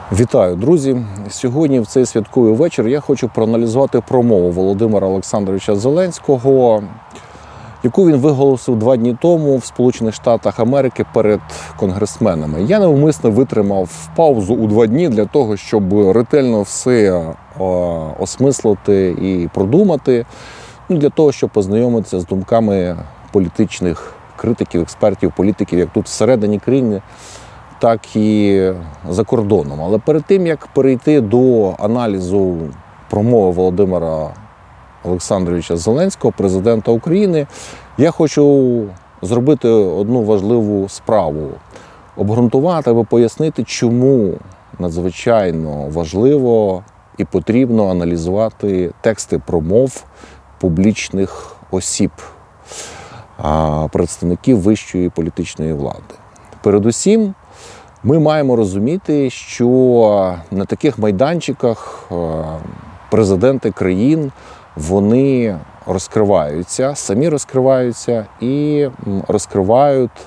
Вітаю, друзі! Сьогодні в цей святковий вечір я хочу проаналізувати промову Володимира Олександровича Зеленського, яку він виголосив 2 дні тому в Сполучених Штатах Америки перед конгресменами. Я навмисно витримав паузу у 2 дні для того, щоб ретельно все осмислити і продумати, для того, щоб познайомитися з думками політичних критиків, експертів, політиків, як тут всередині країни, так і за кордоном. Але перед тим, як перейти до аналізу промови Володимира Олександровича Зеленського, президента України, я хочу зробити одну важливу справу. Обґрунтувати або пояснити, чому надзвичайно важливо і потрібно аналізувати тексти промов публічних осіб, представників вищої політичної влади. Передусім, ми маємо розуміти, що на таких майданчиках президенти країн, вони розкриваються, самі розкриваються і розкривають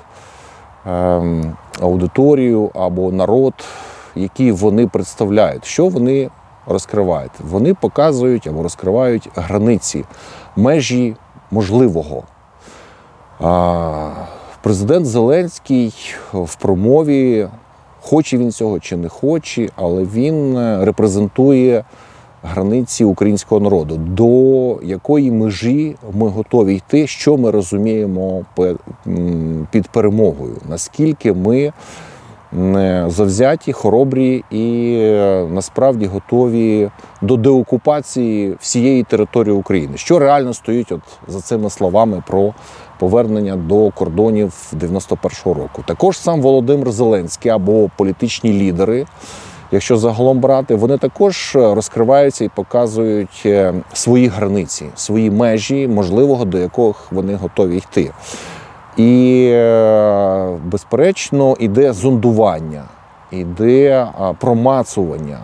аудиторію або народ, який вони представляють. Що вони розкривають? Вони показують або розкривають границі, межі можливого. Президент Зеленський в промові, хоче він цього чи не хоче, але він репрезентує границі українського народу, до якої межі ми готові йти, що ми розуміємо під перемогою, наскільки ми завзяті, хоробрі і насправді готові до деокупації всієї території України. Що реально стоїть за цими словами про повернення до кордонів 91-го року. Також сам Володимир Зеленський або політичні лідери, якщо загалом брати, вони також розкриваються і показують свої границі, свої межі можливого, до яких вони готові йти. І, безперечно, іде зондування, іде промацування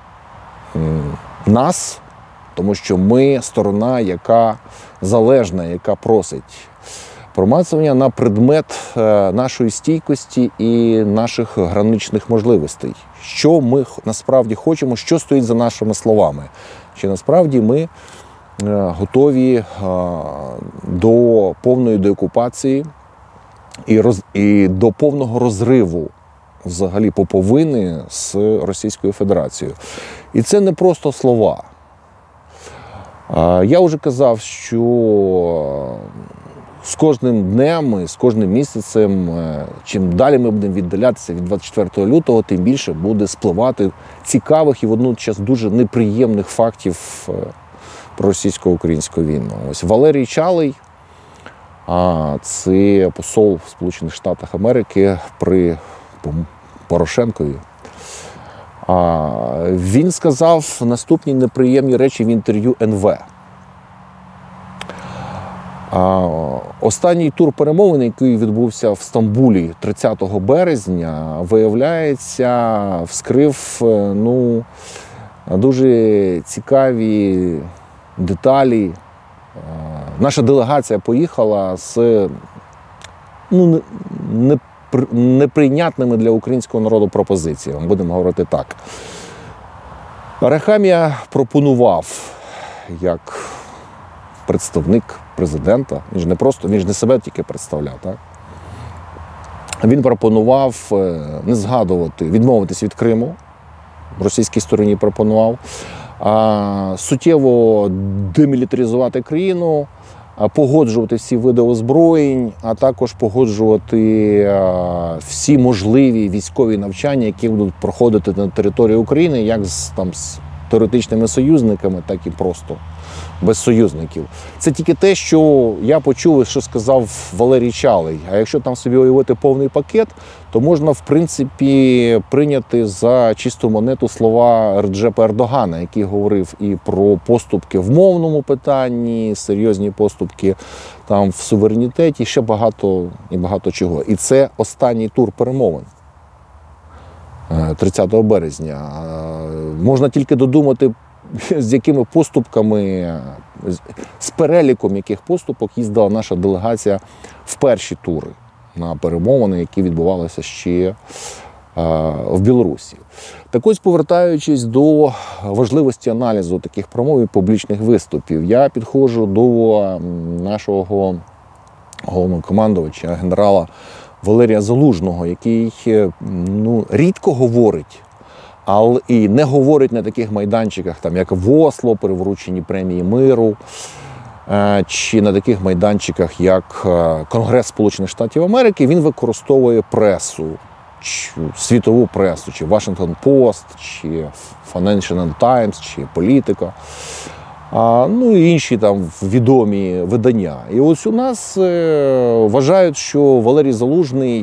нас, тому що ми сторона, яка залежна, яка просить. Промацування на предмет нашої стійкості і наших граничних можливостей. Що ми насправді хочемо, що стоїть за нашими словами. Чи насправді ми готові до повної деокупації і до повного розриву взагалі поповини з Російською Федерацією. І це не просто слова. Я вже казав, що з кожним днем, з кожним місяцем, чим далі ми будемо віддалятися від 24 лютого, тим більше буде спливати цікавих і водночас дуже неприємних фактів про російсько-українську війну. Ось Валерій Чалий, це посол в Сполучених Штатах Америки при Порошенкові. Він сказав наступні неприємні речі в інтерв'ю НВ. Останній тур перемовин, який відбувся в Стамбулі 30 березня, виявляється, вскрив дуже цікаві деталі. Наша делегація поїхала з неприйнятними для українського народу пропозиціями, будемо говорити так. Арахамія пропонував, як представник президента, він ж не себе тільки представляв, так? Він пропонував не згадувати, відмовитись від Криму, російській стороні пропонував, суттєво демілітаризувати країну, погоджувати всі види озброєнь, а також погоджувати всі можливі військові навчання, які будуть проходити на території України, як з теоретичними союзниками, так і просто без союзників. Це тільки те, що я почув, що сказав Валерій Чалий. А якщо там собі уявити повний пакет, то можна, в принципі, прийняти за чисту монету слова Реджепа Ердогана, який говорив і про поступки в мовному питанні, серйозні поступки там в суверенітеті, ще багато чого. І це останній тур перемовин 30 березня. Можна тільки додумати, з якими поступками, з переліком яких поступок їздила наша делегація в перші тури на перемовини, які відбувалися ще в Білорусі. Так ось, повертаючись до важливості аналізу таких промов і публічних виступів, я підходжу до нашого головнокомандувача, генерала Валерія Залужного, який рідко говорить, але і не говорить на таких майданчиках, як в Осло, при врученні премії миру, чи на таких майданчиках, як Конгрес Сполучених Штатів Америки. Він використовує пресу, світову пресу, чи Washington Post, чи Financial Times, чи Політика, і інші там відомі видання. І ось у нас вважають, що Валерій Залужний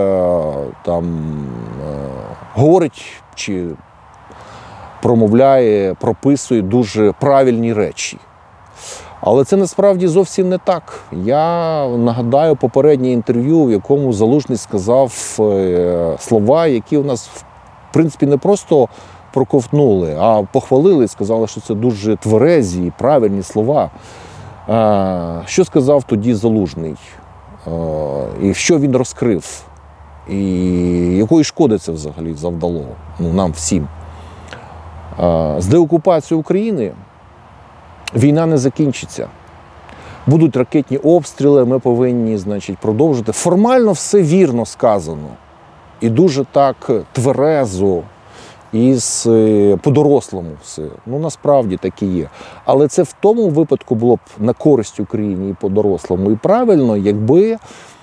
говорить чи промовляє, прописує дуже правильні речі. Але це насправді зовсім не так. Я нагадаю попереднє інтерв'ю, в якому Залужний сказав слова, які у нас, в принципі, не просто проковтнули, а похвалили і сказали, що це дуже тверезі і правильні слова. Що сказав тоді Залужний? І що він розкрив? І якої шкоди це взагалі завдало нам всім? З деокупацією України війна не закінчиться. Будуть ракетні обстріли, ми повинні, продовжити. Формально все вірно сказано. І дуже так тверезо, і по-дорослому все. Насправді так і є. Але це в тому випадку було б на користь Україні і по-дорослому, і правильно, якби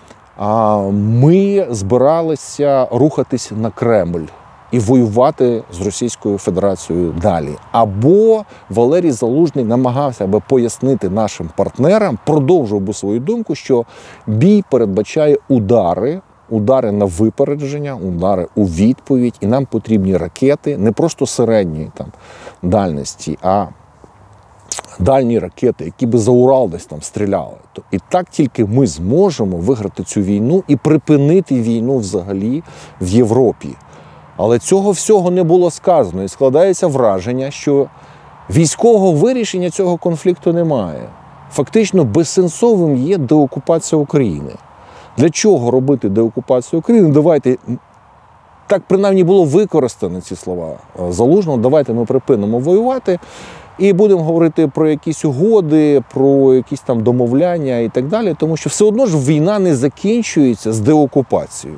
ми збиралися рухатись на Кремль і воювати з Російською Федерацією далі. Або Валерій Залужний намагався би пояснити нашим партнерам, продовжував би свою думку, що бій передбачає удари на випередження, удари у відповідь, і нам потрібні ракети, не просто середньої дальності, а дальні ракети, які би за Урал десь стріляли. І так тільки ми зможемо виграти цю війну і припинити війну взагалі в Європі. Але цього всього не було сказано. І складається враження, що військового вирішення цього конфлікту немає. Фактично безсенсовим є деокупація України. Для чого робити деокупацію України? Давайте, так принаймні було використано ці слова Залужного, давайте ми припинимо воювати і будемо говорити про якісь угоди, про якісь домовляння і так далі, тому що все одно ж війна не закінчується з деокупацією.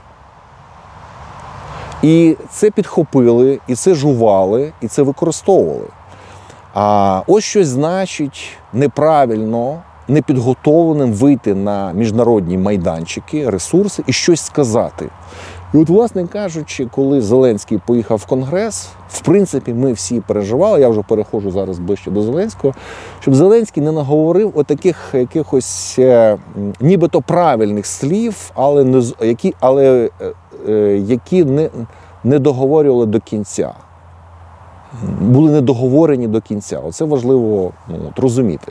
І це підхопили, і це жували, і це використовували. А ось щось значить неправильно, непідготовленим вийти на міжнародні майданчики, ресурси і щось сказати. І от, власне кажучи, коли Зеленський поїхав в Конгрес, в принципі, ми всі переживали, я вже переходжу зараз ближче до Зеленського, щоб Зеленський не наговорив отаких якихось нібито правильних слів, які не договорювали до кінця. Були недоговорені до кінця. Оце важливо розуміти.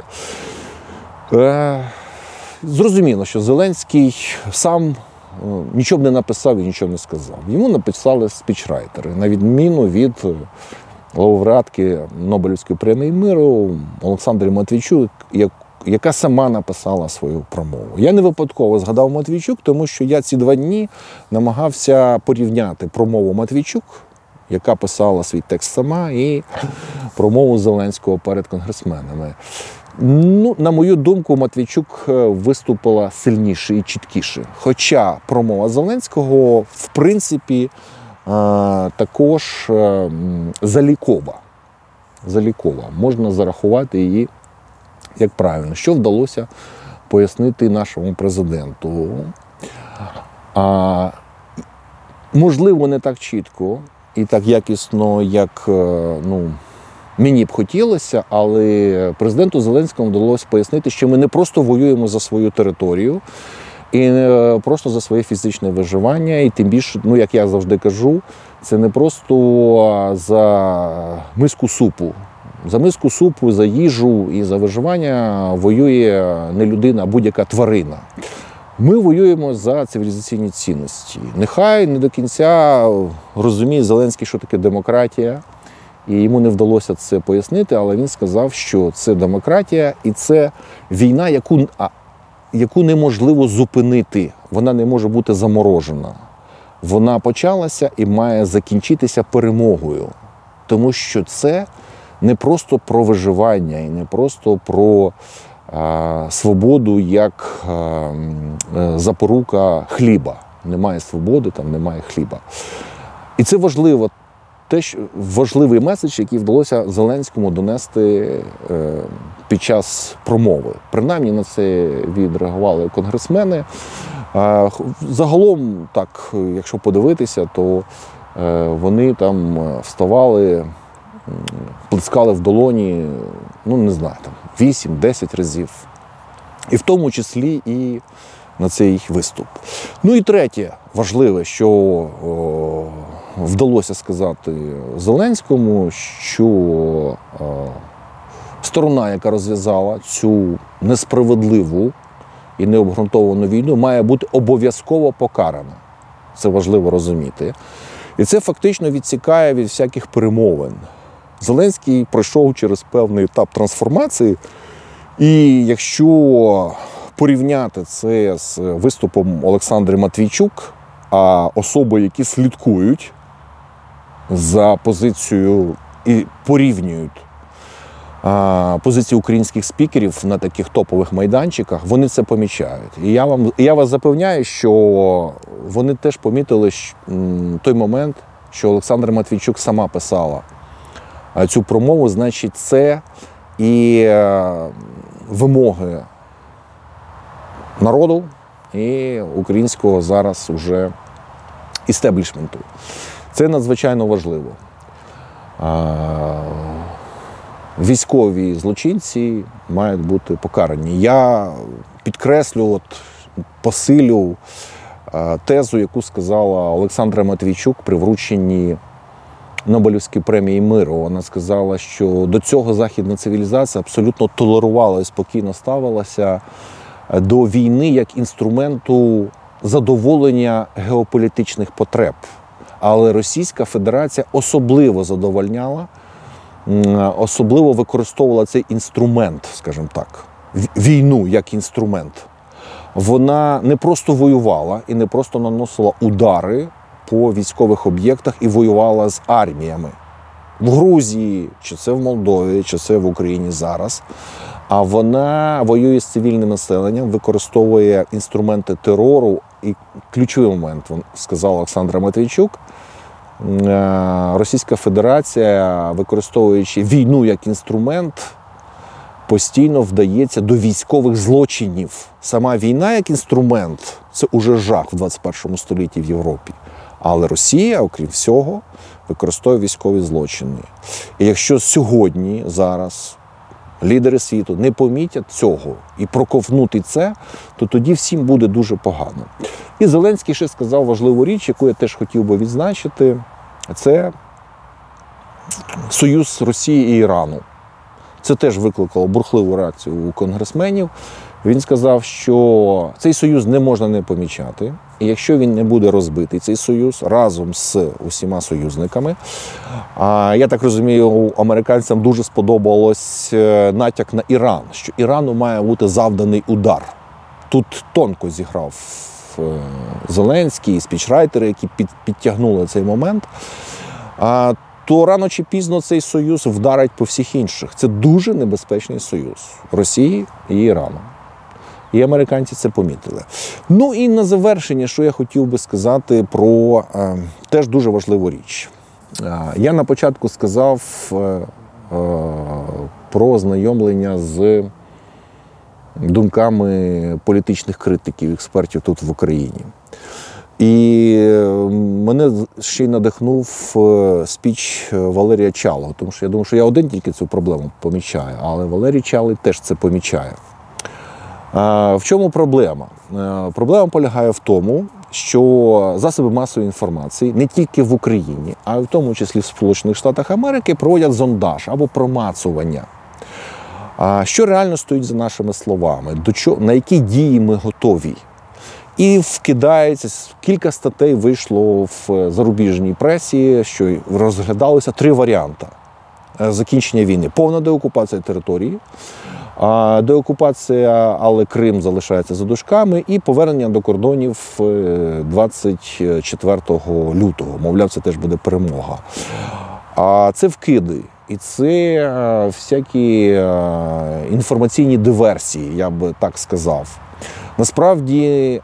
Зрозуміло, що Зеленський сам нічого б не написав і нічого не сказав. Йому написали спічрайтери, на відміну від лауреатки Нобелівської премії миру Олександри Матвійчук, яка сама написала свою промову. Я не випадково згадав Матвійчук, тому що я ці 2 дні намагався порівняти промову Матвійчук, яка писала свій текст сама, і промову Зеленського перед конгресменами. На мою думку, Матвійчук виступила сильніше і чіткіше. Хоча промова Зеленського, в принципі, також залікова. Можна зарахувати її як правильно. Що вдалося пояснити нашому президенту? Можливо, не так чітко і так якісно, як мені б хотілося, але президенту Зеленському вдалося пояснити, що ми не просто воюємо за свою територію і не просто за своє фізичне виживання, і тим більше, як я завжди кажу, це не просто за миску супу. За миску супу, за їжу і за виживання воює не людина, а будь-яка тварина. Ми воюємо за цивілізаційні цінності. Нехай не до кінця розуміє Зеленський, що таке демократія, і йому не вдалося це пояснити, але він сказав, що це демократія і це війна, яку неможливо зупинити, вона не може бути заморожена. вона почалася і має закінчитися перемогою. Тому що це не просто про виживання і не просто про свободу як запорука хліба. Немає свободи, там немає хліба. І це важливо, важливий меседж, який вдалося Зеленському донести під час промови. Принаймні на це відреагували конгресмени. Загалом, так, якщо подивитися, то вони там вставали, плескали в долоні, ну не знаю, там 8-10 разів. І в тому числі і на цей виступ. Ну і третє важливе, що вдалося сказати Зеленському, що сторона, яка розв'язала цю несправедливу і необґрунтовану війну, має бути обов'язково покарана. Це важливо розуміти. І це фактично відсікає від всяких перемовин. Зеленський пройшов через певний етап трансформації, і якщо порівняти це з виступом Олександри Матвійчук, а особи, які слідкують за позицією і порівнюють позиції українських спікерів на таких топових майданчиках, вони це помічають. І я вас запевняю, що вони теж помітили той момент, що Олександра Матвійчук сама писала цю промову, значить, це і вимоги народу і українського зараз уже істеблішменту. Це надзвичайно важливо. Військові злочинці мають бути покарані. Я підкреслю, посилю тезу, яку сказала Олександра Матвійчук при врученні Нобелівської премії миру. Вона сказала, що до цього західна цивілізація абсолютно толерувала і спокійно ставилася до війни як інструменту задоволення геополітичних потреб. Але Російська Федерація особливо задовольняла, особливо використовувала цей інструмент, скажімо так, війну як інструмент. Вона не просто воювала і не просто наносила удари по військових об'єктах і воювала з арміями. В Грузії, чи це в Молдові, чи це в Україні зараз. А вона воює з цивільним населенням, використовує інструменти терору. І ключовий момент, сказала Олександра Матвійчук, Російська Федерація, використовуючи війну як інструмент, постійно вдається до військових злочинів. Сама війна як інструмент – це уже жах в 21 столітті в Європі. Але Росія, окрім всього, використовує військові злочини. І якщо сьогодні, зараз, лідери світу не помітять цього і проковнути це, то тоді всім буде дуже погано. І Зеленський ще сказав важливу річ, яку я теж хотів би відзначити. Це союз Росії і Ірану. Це теж викликало бурхливу реакцію у конгресменів. Він сказав, що цей союз не можна не помічати. І якщо він не буде розбитий, цей союз, разом з усіма союзниками, я так розумію, американцям дуже сподобалось натяк на Іран, що Ірану має бути завданий удар. Тут тонко зіграв Зеленський, спічрайтери, які підтягнули цей момент, то рано чи пізно цей союз вдарить по всіх інших. Це дуже небезпечний союз Росії і Ірану. І американці це помітили. Ну і на завершення, що я хотів би сказати про теж дуже важливу річ. Я на початку сказав про ознайомлення з думками політичних критиків, експертів тут в Україні. І мене ще й надихнув спіч Валерія Чалого, тому що я думаю, що я один тільки цю проблему помічаю, але Валерій Чалий теж це помічає. В чому проблема? Проблема полягає в тому, що засоби масової інформації не тільки в Україні, а й в тому числі в Сполучених Штатах Америки проводять зондаж або промацування. Що реально стоїть за нашими словами? На які дії ми готові? І вкидається, кілька статей вийшло в зарубіжній пресі, що розглядалося 3 варіанти закінчення війни. Повна деокупація території, Деокупація, але Крим залишається за дужками, і повернення до кордонів 24 лютого. Мовляв, це теж буде перемога. А це вкиди. І це всякі інформаційні диверсії, я би так сказав. Насправді,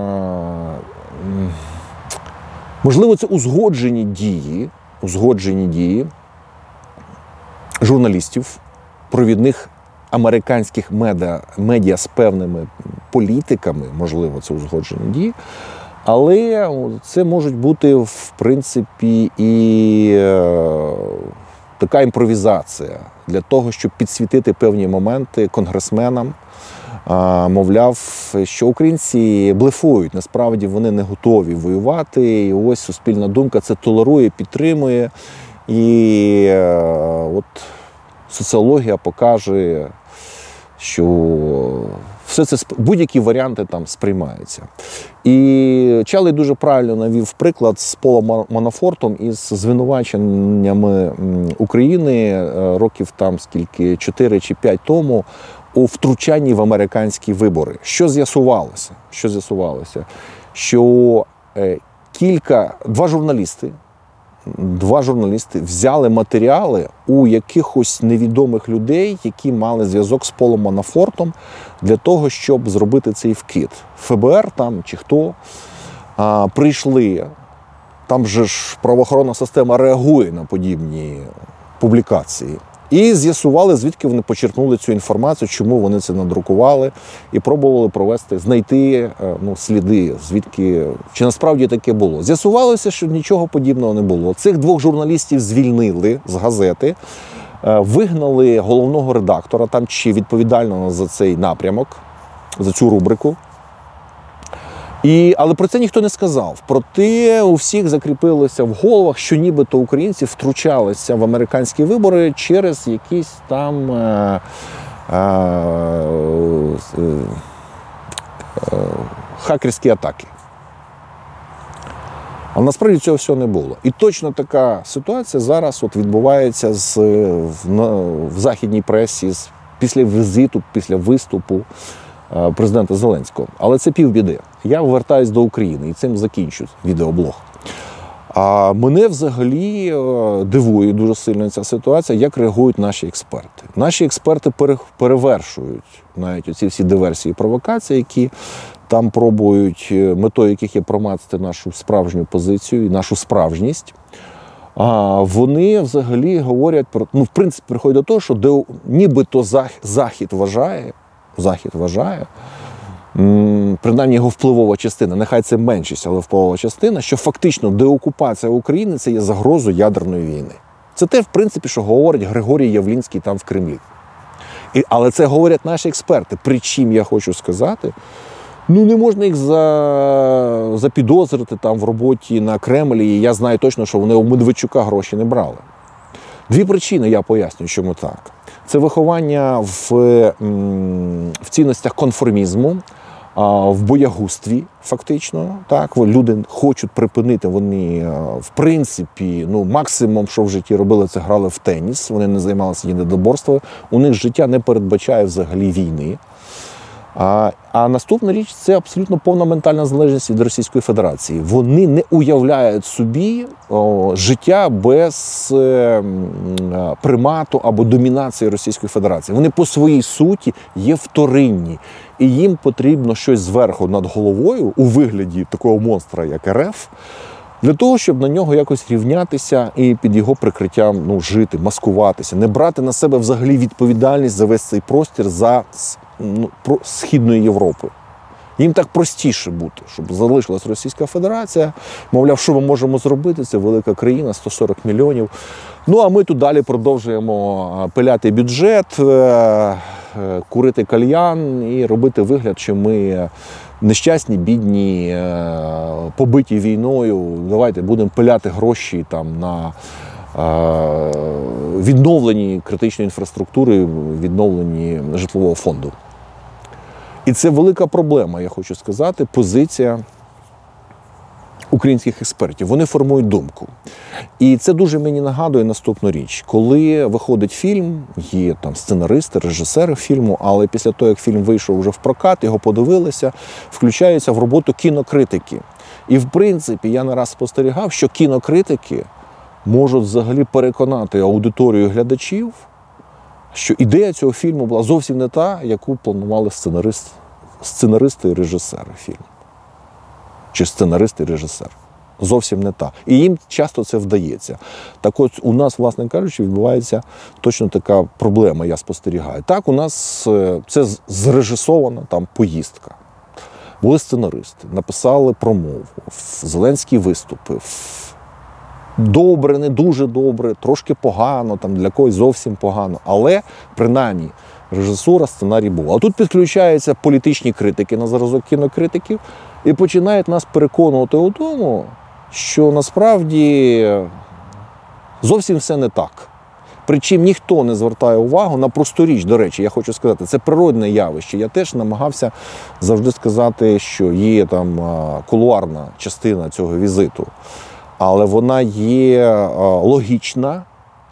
можливо, це узгоджені дії журналістів, провідних американських медіа з певними політиками, можливо, це узгоджені дії, але це можуть бути, в принципі, і така імпровізація для того, щоб підсвітити певні моменти конгресменам. Мовляв, що українці блефують, насправді вони не готові воювати, і ось суспільна думка це толерує, підтримує, і от соціологія покаже, що все це, будь-які варіанти там сприймаються. І Чалий дуже правильно навів приклад з Полом Манафортом із звинуваченнями України років там скільки, 4 чи 5 тому, у втручанні в американські вибори. Що з'ясувалося? Що два журналісти взяли матеріали у якихось невідомих людей, які мали зв'язок з Полом Манафортом, для того, щоб зробити цей вкид. ФБР там чи хто прийшли, там же ж правоохоронна система реагує на подібні публікації. І з'ясували, звідки вони почерпнули цю інформацію, чому вони це надрукували, і пробували знайти сліди, звідки, чи насправді таке було. З'ясувалося, що нічого подібного не було. Цих двох журналістів звільнили з газети, вигнали головного редактора, там чи відповідального за цей напрямок, за цю рубрику. Але про це ніхто не сказав. Проте у всіх закріпилося в головах, що нібито українці втручалися в американські вибори через якісь там хакерські атаки. А насправді цього всього не було. І точно така ситуація зараз відбувається в західній пресі після візиту, після виступу президента Зеленського. Але це півбіди. Я повертаюсь до України і цим закінчу відеоблог. А мене взагалі дивує дуже сильно ця ситуація, як реагують наші експерти. Наші експерти перевершують навіть оці всі диверсії і провокації, які там пробують, метою яких є промацати нашу справжню позицію і нашу справжність. Вони взагалі говорять про, в принципі, приходять до того, що нібито Захід вважає, принаймні його впливова частина, нехай це меншість, але впливова частина, що фактично деокупація України – це є загрозою ядерної війни. Це те, в принципі, що говорить Григорій Явлінський там в Кремлі. Але це говорять наші експерти. Причому, я хочу сказати, не можна їх запідозрити там в роботі на Кремлі, і я знаю точно, що вони у Медведчука гроші не брали. Дві причини, я поясню, чому так. Це виховання в цінностях конформізму, в боягузтві, фактично. Так, люди хочуть припинити, вони, в принципі, максимум, що в житті робили, це грали в теніс, вони не займалися єдиноборством, у них життя не передбачає взагалі війни. А наступна річ – це абсолютно повна ментальна залежність від Російської Федерації. Вони не уявляють собі життя без примату або домінації Російської Федерації. Вони по своїй суті є вторинні. І їм потрібно щось зверху над головою у вигляді такого монстра, як РФ, для того, щоб на нього якось рівнятися і під його прикриттям жити, маскуватися, не брати на себе взагалі відповідальність за весь цей простір за Східної Європи. Їм так простіше бути, щоб залишилась Російська Федерація. Мовляв, що ми можемо зробити? Це велика країна, 140 мільйонів. А ми тут далі продовжуємо пиляти бюджет, курити кальян і робити вигляд, що ми нещасні, бідні, побиті війною. Давайте будемо пиляти гроші там на відновленні критичної інфраструктури, відновленні житлового фонду. І це велика проблема, я хочу сказати, позиція українських експертів. Вони формують думку. І це дуже мені нагадує наступну річ. Коли виходить фільм, є там сценаристи, режисери фільму, але після того, як фільм вийшов вже в прокат, його подивилися, включаються в роботу кінокритики. І, в принципі, я не раз спостерігав, що кінокритики можуть взагалі переконати аудиторію глядачів, що ідея цього фільму була зовсім не та, яку планували сценаристи і режисери фільму. Чи сценаристи і режисер. Зовсім не та. І їм часто це вдається. Так от у нас, власне кажучи, відбувається точно така проблема, я спостерігаю. Так, у нас це зрежисована там поїздка. Були сценаристи, написали промову, Зеленський виступив. Добре, не дуже добре, трошки погано, там для когось зовсім погано. Але, принаймні, режисура, сценарій був. А тут підключаються політичні критики на зразок кінокритиків і починають нас переконувати у тому, що насправді зовсім все не так. Причому ніхто не звертає увагу на просту річ, до речі, я хочу сказати, це природне явище. Я теж намагався завжди сказати, що є там кулуарна частина цього візиту, але вона є логічна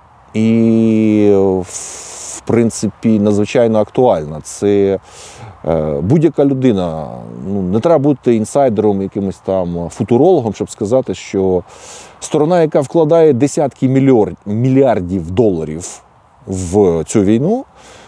і, в принципі, надзвичайно актуальна. Це будь-яка людина, не треба бути інсайдером, якимось там футурологом, щоб сказати, що сторона, яка вкладає десятки мільярдів доларів в цю війну,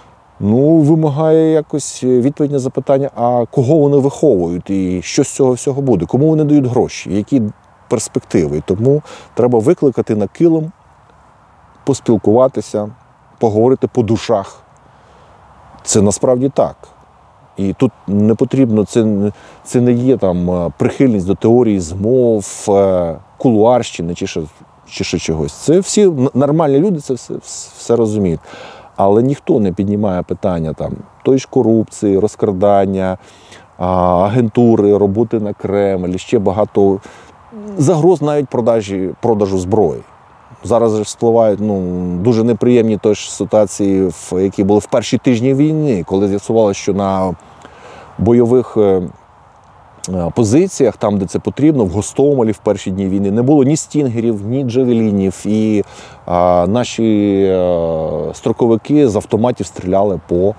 вимагає якось відповідь на запитання, а кого вони виховують і що з цього всього буде, кому вони дають гроші, які перспективи. І тому треба викликати на килим, поспілкуватися, поговорити по душах. Це насправді так. І тут не потрібно, це не є там прихильність до теорії змов, кулуарщини чи ще чогось. Це всі нормальні люди це все розуміють. Але ніхто не піднімає питання там тої ж корупції, розкрадання, агентури, роботи на Кремль, ще багато загроз навіть продажу зброї. Зараз же спливають дуже неприємні ситуації, які були в перші тижні війни, коли з'ясувалося, що на бойових позиціях, там, де це потрібно, в Гостомелі в перші дні війни, не було ні стінгерів, ні джавелінів, і наші строковики з автоматів стріляли по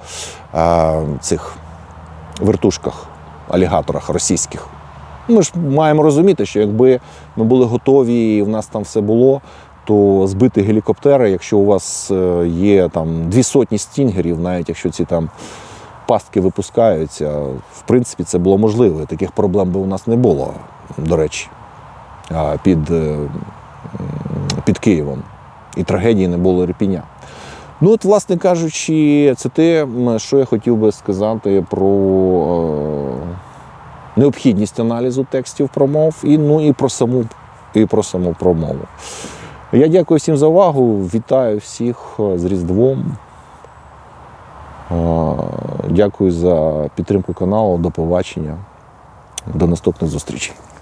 цих вертушках, алігаторах російських. Ми ж маємо розуміти, що якби ми були готові і в нас там все було, то збити гелікоптери, якщо у вас є там 200 стінгерів, навіть якщо ці там пастки випускаються, в принципі, це було можливо. Таких проблем би у нас не було, до речі, під Києвом. І трагедії не було Ірпеня. От, власне кажучи, це те, що я хотів би сказати про необхідність аналізу текстів промов і про саму промову. Я дякую всім за увагу, вітаю всіх з Різдвом. Дякую за підтримку каналу, до побачення, до наступних зустрічей.